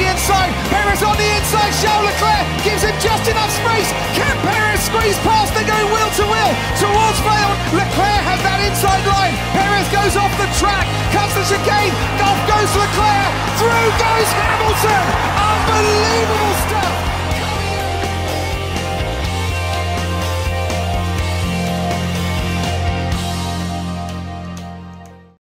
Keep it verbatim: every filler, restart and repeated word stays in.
the inside. Perez on the inside. Charles Leclerc gives him just enough space. Can Perez squeeze past? They're going wheel to wheel towards Leon. Leclerc has that inside line. Perez goes off the track, cuts the chicane. Off goes Leclerc. Through goes Hamilton. Unbelievable stuff.